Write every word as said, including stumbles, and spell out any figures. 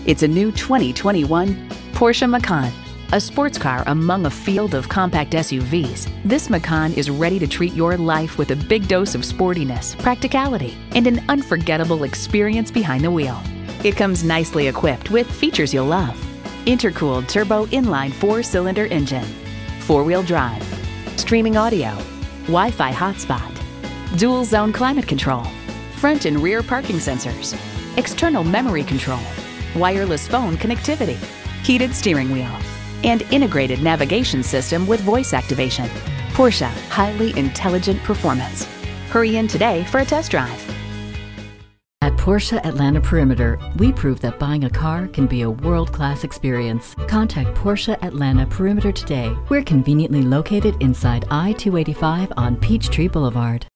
It's a new twenty twenty-one Porsche Macan. A sports car among a field of compact S U Vs, this Macan is ready to treat your life with a big dose of sportiness, practicality, and an unforgettable experience behind the wheel. It comes nicely equipped with features you'll love: intercooled turbo inline four-cylinder engine, four-wheel drive, streaming audio, Wi-Fi hotspot, dual zone climate control, front and rear parking sensors, external memory control, wireless phone connectivity, heated steering wheel, and integrated navigation system with voice activation. Porsche, highly intelligent performance. Hurry in today for a test drive. At Porsche Atlanta Perimeter, we prove that buying a car can be a world-class experience. Contact Porsche Atlanta Perimeter today. We're conveniently located inside I two eighty-five on Peachtree Boulevard.